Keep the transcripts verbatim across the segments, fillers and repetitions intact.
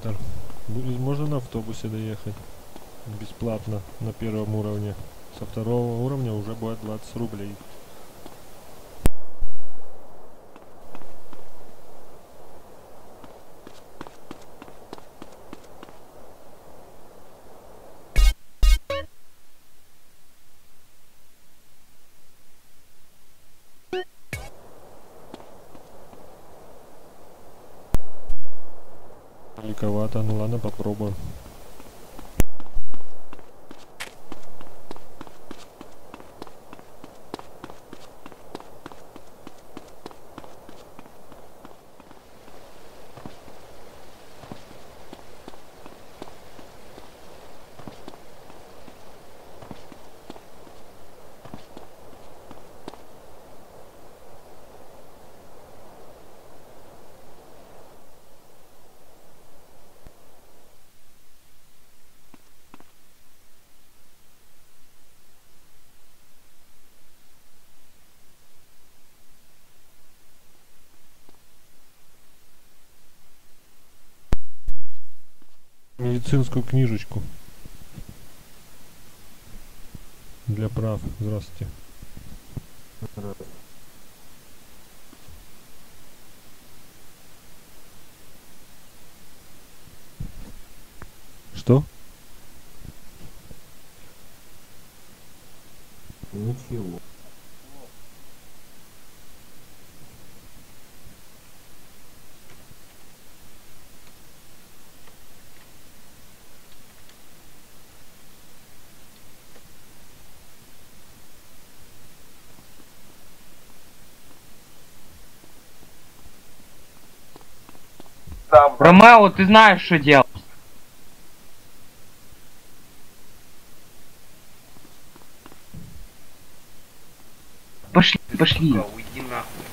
эвакуатор. Будет, можно на автобусе доехать бесплатно на первом уровне. Со второго уровня уже будет двадцать рублей. Далековато, ну ладно, попробуем. Медицинскую книжечку для прав. Здравствуйте. Что? Ничего. Ромео, ты знаешь, что делать. Пошли, пошли. Уйди нахуй.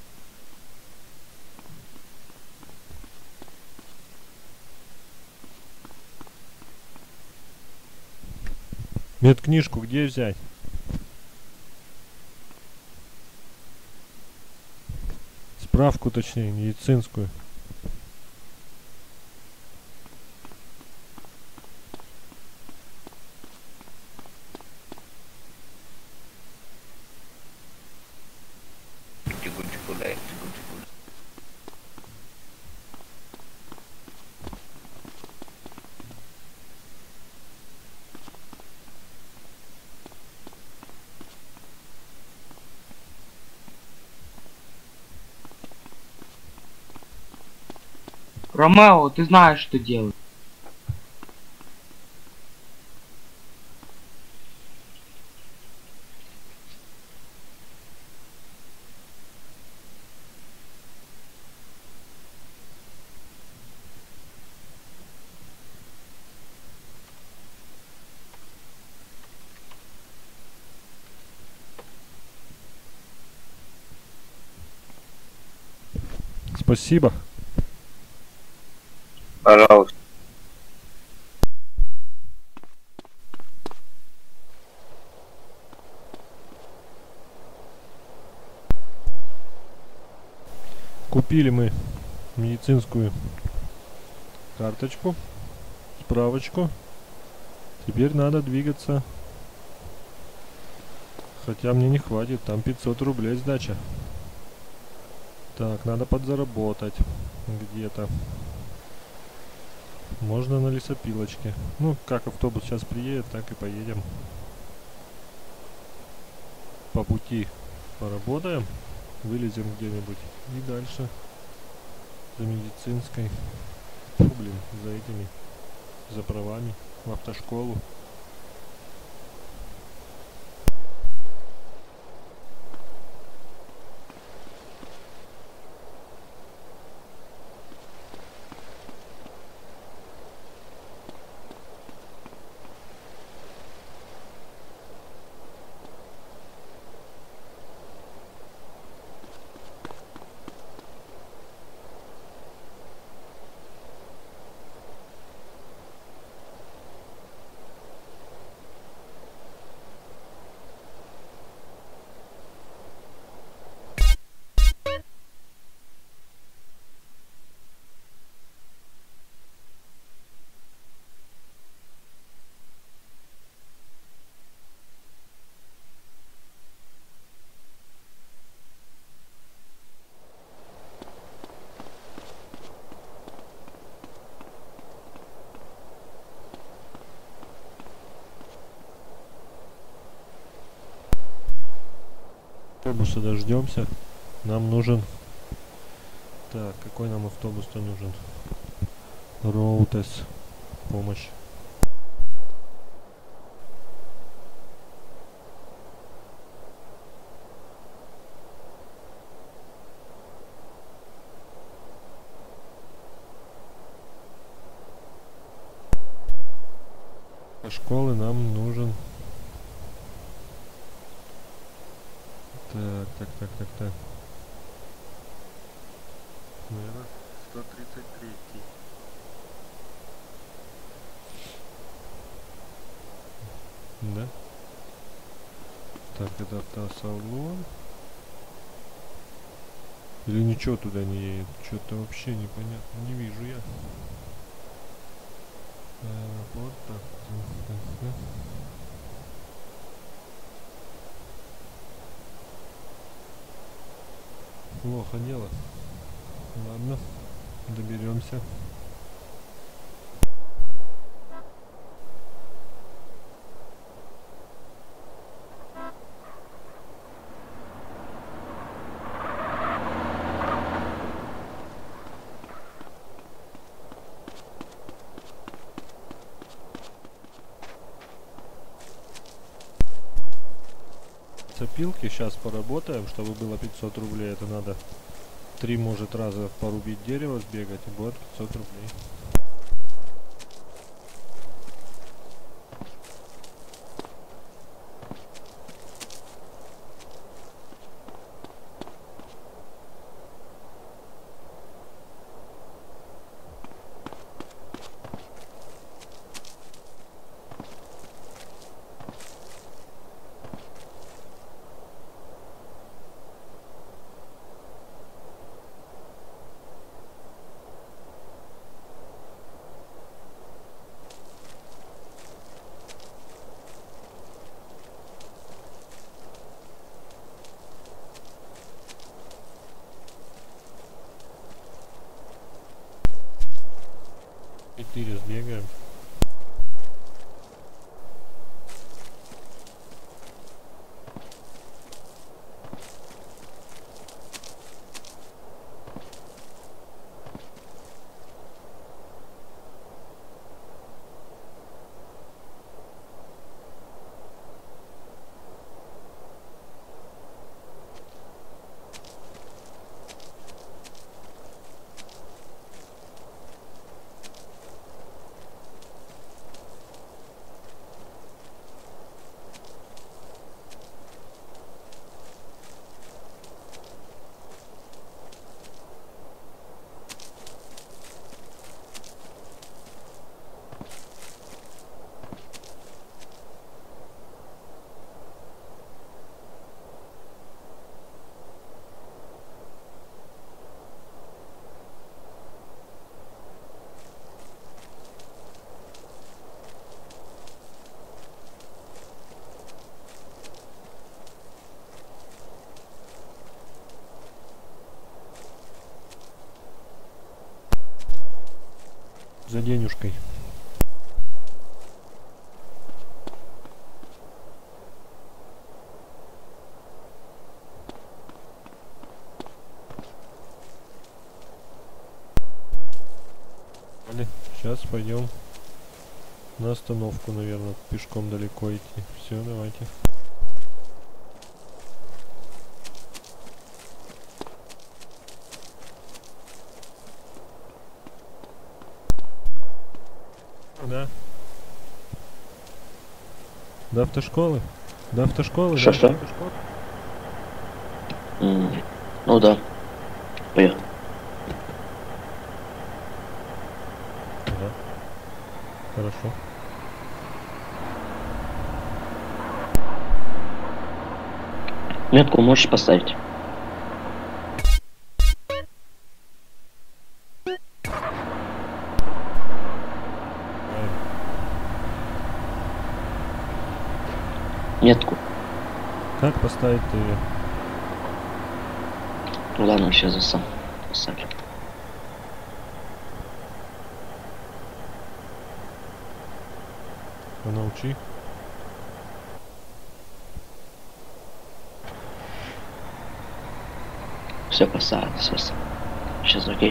Медкнижку где взять? Справку, точнее, медицинскую. Тихонечко, дай, тихонечко. Ромео, ты знаешь, что делать. Спасибо. Пожалуйста. Купили мы медицинскую карточку, справочку. Теперь надо двигаться. Хотя мне не хватит, там пятьсот рублей сдача. Так, надо подзаработать где-то. Можно на лесопилочке. Ну, как автобус сейчас приедет, так и поедем. По пути поработаем, вылезем где-нибудь и дальше за медицинской. Фу, блин, за этими, за правами в автошколу. Автобуса дождемся. Нам нужен... Так, какой нам автобус-то нужен? Роутес. Помощь. До школы нам нужен... Так, так, так, так, так. Наверное, сто тридцать три. Да? Так, это автосалон. Или ничего туда не едет? Что-то вообще непонятно. Не вижу я. Аэропорт. Так, так, так, так. Плохо дело. Ладно, доберемся. Цепилки сейчас поработаем, чтобы было пятьсот рублей. Это надо три, может, раза порубить дерево, сбегать, и будет пятьсот рублей. четыре сбегаем. За денежкой. Сейчас пойдем на остановку, наверное, пешком далеко идти. Все, давайте. Да. До автошколы? До автошколы? Что, да? что? До автошколы? М, Ну да. Поехали. Да. Хорошо. Метку можешь поставить? Ай, Метку. как поставить-то ее? Ну ладно, сейчас я сам поставлю. А научи. Все касается. Сейчас, окей.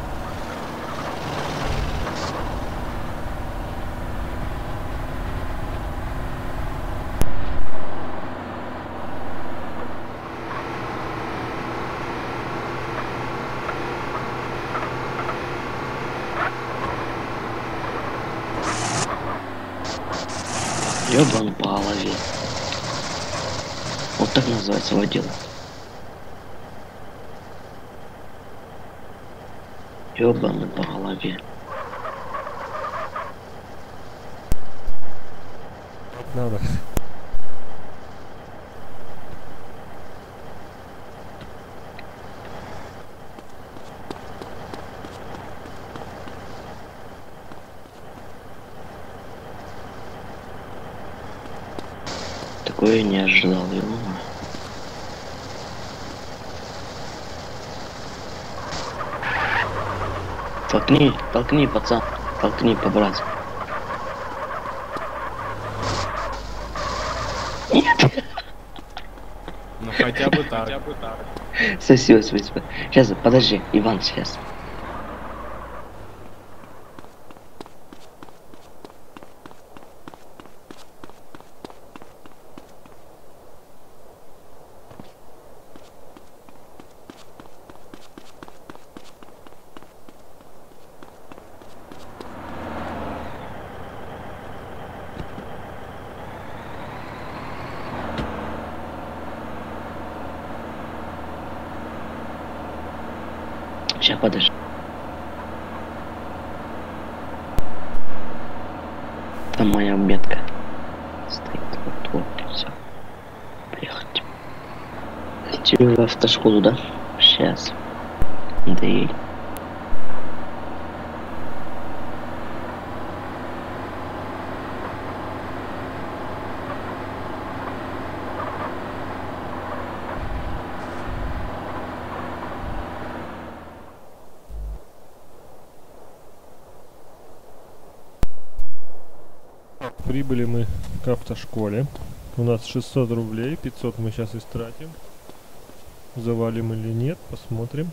Ёбан по голове. Вот так называется водила. Ёбаный по голове. Надо. Такое я не ожидал его. Толкни, толкни, пацан. Толкни, по-братски. Ну хотя бы так. Хотя бы так. Спасибо, спасибо. Сейчас, подожди, Иван, сейчас. Сейчас, подожди. Там моя метка стоит вот вот, все. Поехать. Тебе в автошколу, да? Сейчас. Да и... Прибыли мы к автошколе. У нас шестьсот рублей, пятьсот мы сейчас истратим. Завалим или нет, посмотрим.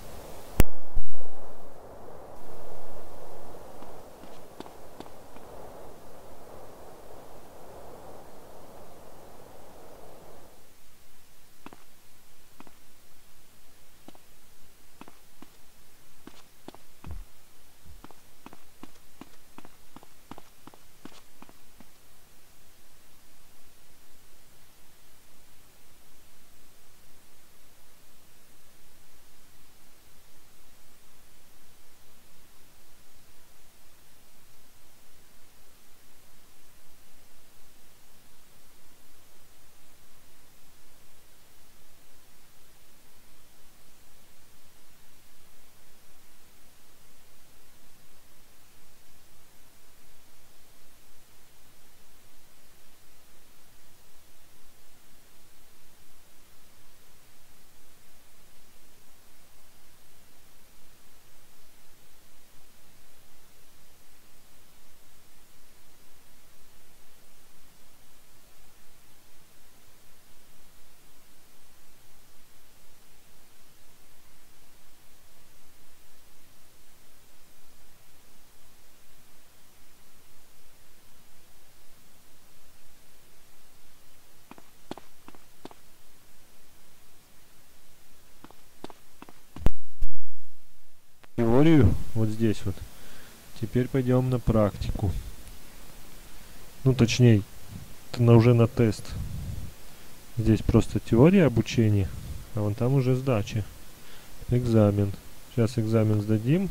Теорию вот здесь вот. Теперь пойдем на практику. Ну, точнее, на, уже на тест. Здесь просто теория обучения, а вон там уже сдача. Экзамен. Сейчас экзамен сдадим,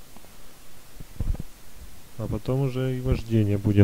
а потом уже и вождение будет.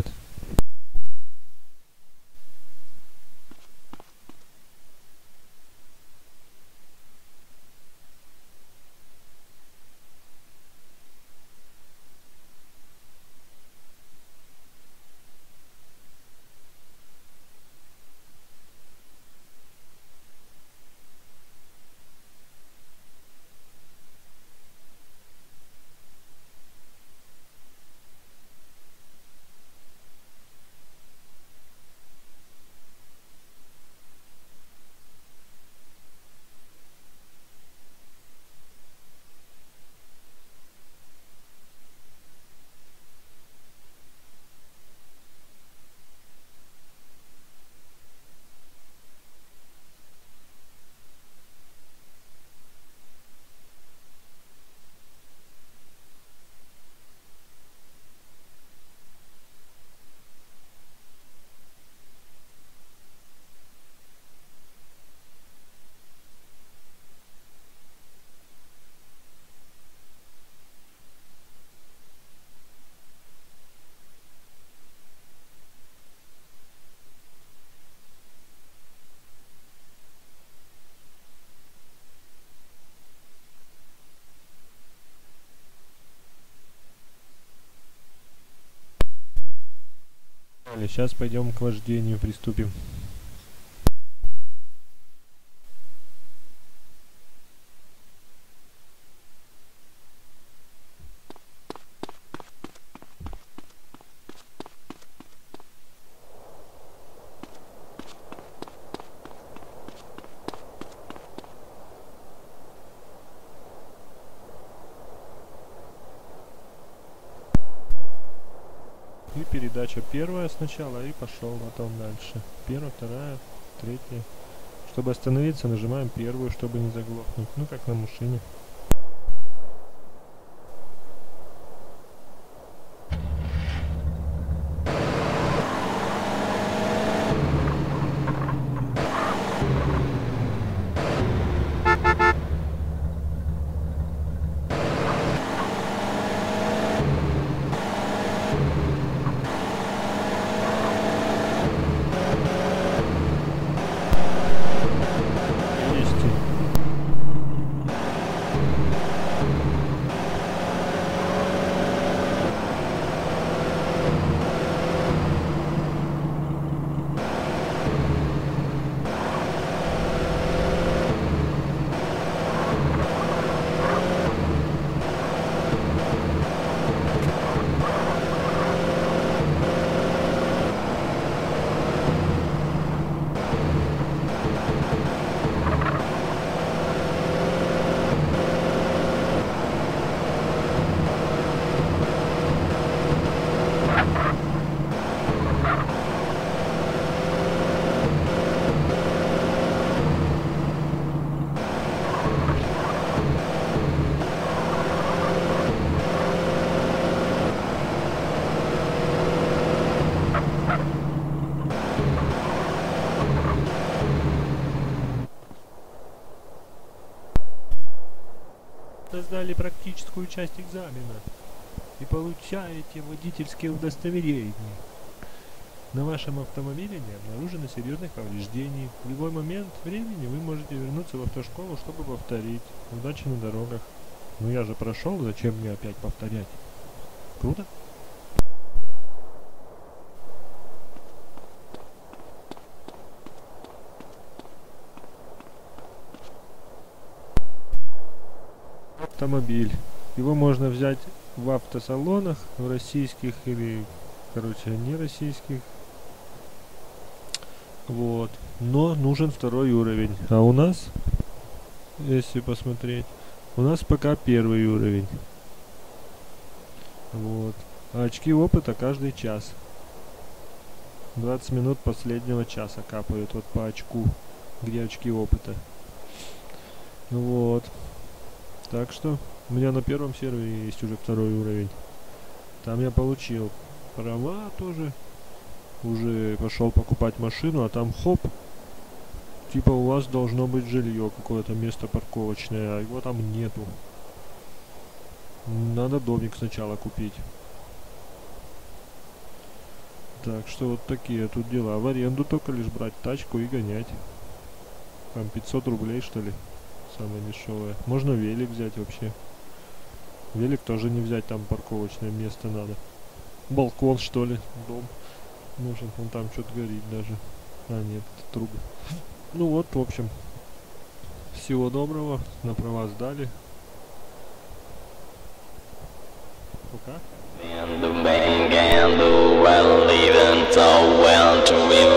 Сейчас пойдем к вождению приступим. И передача первая сначала и пошел потом дальше. Первая, вторая, третья. Чтобы остановиться, нажимаем первую, чтобы не заглохнуть. Ну как на машине. Сдали практическую часть экзамена и получаете водительские удостоверения. На вашем автомобиле не обнаружено серьезных повреждений. В любой момент времени вы можете вернуться в автошколу, чтобы повторить. Удачи на дорогах. Ну я же прошел, зачем мне опять повторять? Круто? Автомобиль. Его можно взять в автосалонах, в российских или, короче, не российских. Вот. Но нужен второй уровень. А у нас, если посмотреть, у нас пока первый уровень. Вот. А очки опыта каждый час. двадцать минут последнего часа капают вот по очку, где очки опыта. Вот. Так что у меня на первом сервере есть уже второй уровень. Там я получил права тоже. Уже пошел покупать машину, а там хоп. Типа у вас должно быть жилье, какое-то место парковочное, а его там нету. Надо домик сначала купить. Так что вот такие тут дела. В аренду только лишь брать тачку и гонять. Там пятьсот рублей что ли. Самое дешевое. Можно велик взять вообще. Велик тоже не взять, там парковочное место надо. Балкон что ли, дом. Нужен, он там что-то горит даже. А нет, это трубы. Ну вот, в общем. Всего доброго. На права сдали. Пока. And the bank and the well, even so well to